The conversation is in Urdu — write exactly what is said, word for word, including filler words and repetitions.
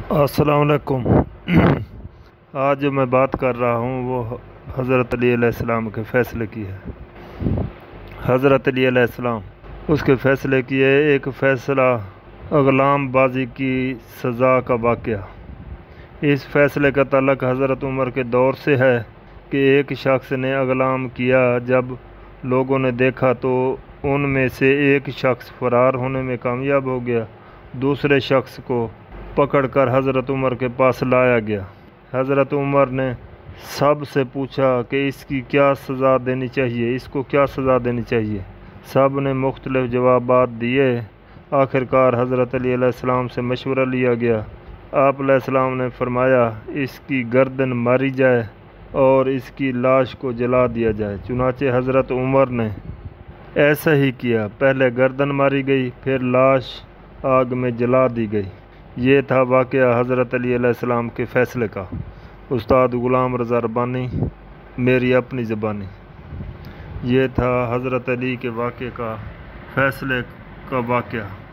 السلام علیکم۔ آج جو میں بات کر رہا ہوں وہ حضرت علی علیہ السلام کے فیصلے کی ہے۔ حضرت علی علیہ السلام اس کے فیصلے کی ہے۔ ایک فیصلہ اغلام بازی کی سزا کا واقعہ۔ اس فیصلے کا تعلق حضرت عمر کے دور سے ہے کہ ایک شخص نے اغلام کیا۔ جب لوگوں نے دیکھا تو ان میں سے ایک شخص فرار ہونے میں کامیاب ہو گیا۔ دوسرے شخص کو پکڑ کر حضرت عمر کے پاس لایا گیا۔ حضرت عمر نے سب سے پوچھا کہ اس کی کیا سزا دینی چاہیے، اس کو کیا سزا دینی چاہیے۔ سب نے مختلف جوابات دیے۔ آخرکار حضرت علی علیہ السلام سے مشورہ لیا گیا۔ آپ علیہ السلام نے فرمایا اس کی گردن ماری جائے اور اس کی لاش کو جلا دیا جائے۔ چنانچہ حضرت عمر نے ایسا ہی کیا۔ پہلے گردن ماری گئی، پھر لاش آگ میں جلا دی گئی۔ یہ تھا واقعہ حضرت علی علیہ السلام کے فیصلے کا۔ استاد غلام رضا ربانی، میری اپنی زبانی۔ یہ تھا حضرت علی کے واقعے کا فیصلے کا واقعہ۔